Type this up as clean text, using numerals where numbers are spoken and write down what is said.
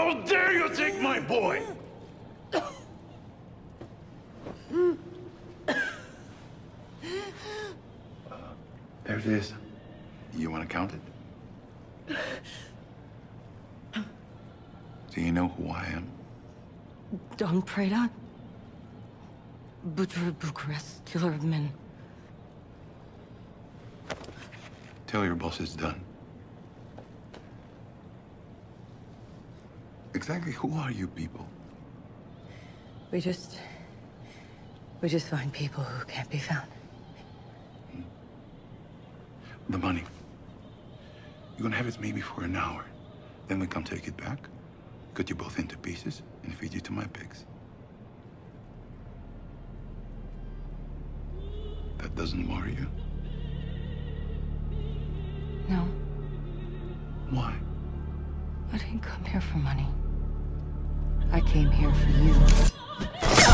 How dare you take my boy? There it is. You want to count it? Do you know who I am? Don Preda? Butcher of Bucharest, killer of men. Tell your boss it's done. Exactly who are you people? We just find people who can't be found. The money. You're gonna have it maybe for an hour. Then we come take it back, cut you both into pieces, and feed you to my pigs. That doesn't worry you? No. Why? I didn't come here for money. I came here for you.